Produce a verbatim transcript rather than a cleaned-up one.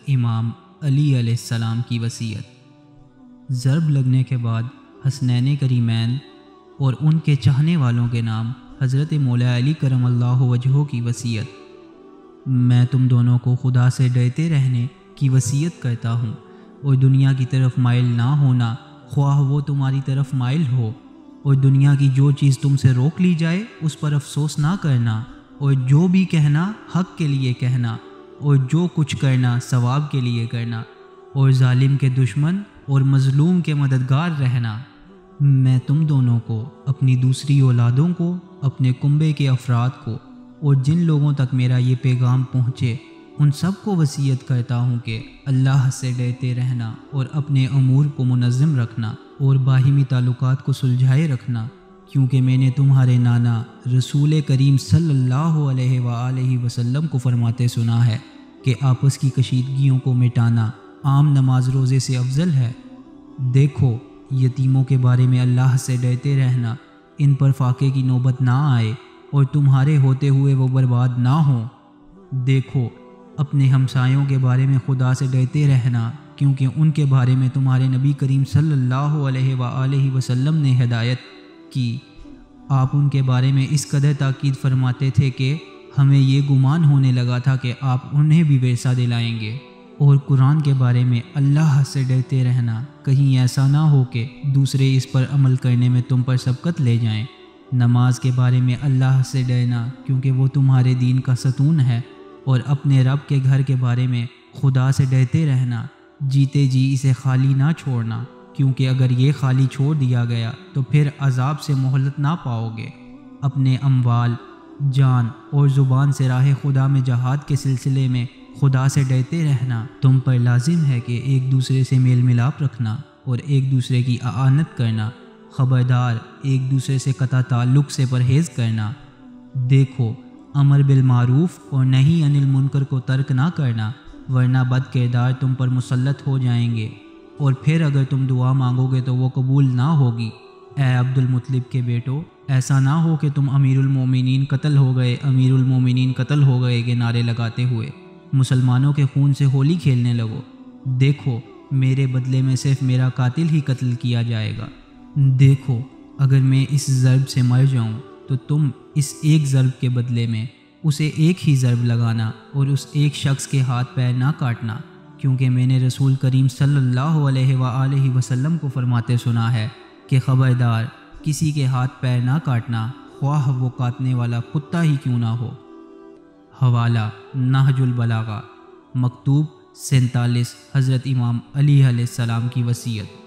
امام علی علیہ السلام کی وصیت۔ ضرب لگنے کے بعد حسنین کریمین اور ان کے چاہنے والوں کے نام حضرت مولا علی کرم اللہ وجہہ کی وصیت۔ میں تم دونوں کو خدا سے ڈرتے رہنے کی وصیت کرتا ہوں اور دنیا کی طرف مائل نہ ہونا، خواہ وہ تمہاری طرف مائل ہو، اور دنیا کی جو چیز تم سے روک لی جائے اس پر افسوس نہ کرنا، اور جو بھی کہنا حق کے لیے کہنا، اور جو کچھ کرنا ثواب کے لیے کرنا، اور ظالم کے دشمن اور مظلوم کے مددگار رہنا۔ میں تم دونوں کو، اپنی دوسری اولادوں کو، اپنے کنبے کے افراد کو، اور جن لوگوں تک میرا یہ پیغام پہنچے ان سب کو وصیت کرتا ہوں کہ اللہ سے ڈرتے رہنا اور اپنے امور کو منظم رکھنا اور باہمی تعلقات کو سلجھائے رکھنا، کیونکہ میں نے تمہارے نانا رسول کریم صلی اللہ علیہ وآلہ وسلم کو فرماتے سنا ہے کہ آپس کی کشیدگیوں کو مٹانا عام نماز روزے سے افضل ہے۔ دیکھو، یتیموں کے بارے میں اللہ سے ڈرتے رہنا، ان پر فاقے کی نوبت نہ آئے اور تمہارے ہوتے ہوئے وہ برباد نہ ہوں۔ دیکھو، اپنے ہمسایوں کے بارے میں خدا سے ڈرتے رہنا، کیونکہ ان کے بارے میں تمہارے نبی کریم صلی اللہ علیہ وآلہ وسلم نے ہدایت کی۔ آپ ان کے بارے میں اس قدر تاکید فرماتے تھے کہ ہمیں یہ گمان ہونے لگا تھا کہ آپ انہیں بھی ورثہ دلائیں گے۔ اور قرآن کے بارے میں اللہ سے ڈرتے رہنا، کہیں ایسا نہ ہو کہ دوسرے اس پر عمل کرنے میں تم پر سبقت لے جائیں۔ نماز کے بارے میں اللہ سے ڈرنا، کیونکہ وہ تمہارے دین کا ستون ہے۔ اور اپنے رب کے گھر کے بارے میں خدا سے ڈرتے رہنا، جیتے جی اسے خالی نہ چھوڑنا، کیونکہ اگر یہ خالی چھوڑ دیا گیا تو پھر عذاب سے مہلت نہ پاؤ گے۔ اپنے اموال، جان اور زبان سے راہ خدا میں جہاد کے سلسلے میں خدا سے ڈرتے رہنا تم پر لازم ہے کہ ایک دوسرے سے میل ملاپ رکھنا اور ایک دوسرے کی اعانت کرنا، خبردار ایک دوسرے سے قطع تعلق سے پرہیز کرنا۔ دیکھو، امر بالمعروف اور نہی عن المنکر کو ترک نہ کرنا، ورنہ بد کردار تم پر مسلط ہو جائیں گے، اور پھر اگر تم دعا مانگو گے تو وہ قبول نہ ہوگی۔ اے عبد المطلب کے بیٹو، ایسا نہ ہو کہ تم امیر المومنین قتل ہو گئے امیر المومنین قتل ہو گئے کے نعرے لگاتے ہوئے مسلمانوں کے خون سے ہولی کھیلنے لگو۔ دیکھو، میرے بدلے میں صرف میرا قاتل ہی قتل کیا جائے گا۔ دیکھو، اگر میں اس ضرب سے مر جاؤں تو تم اس ایک ضرب کے بدلے میں اسے ایک ہی ضرب لگانا اور اس ایک شخص کے ہاتھ پیر نہ کاٹنا، کیونکہ میں نے رسول کریم صلی اللہ علیہ وآلہ وسلم کو فرماتے سنا ہے کہ خبردار کسی کے ہاتھ پیر نہ کاٹنا، خواہ وہ کاٹنے والا کتا ہی کیوں نہ ہو۔ حوالہ نہج البلاغہ، مکتوب سینتالیس، حضرت امام علی علیہ السلام کی وصیت۔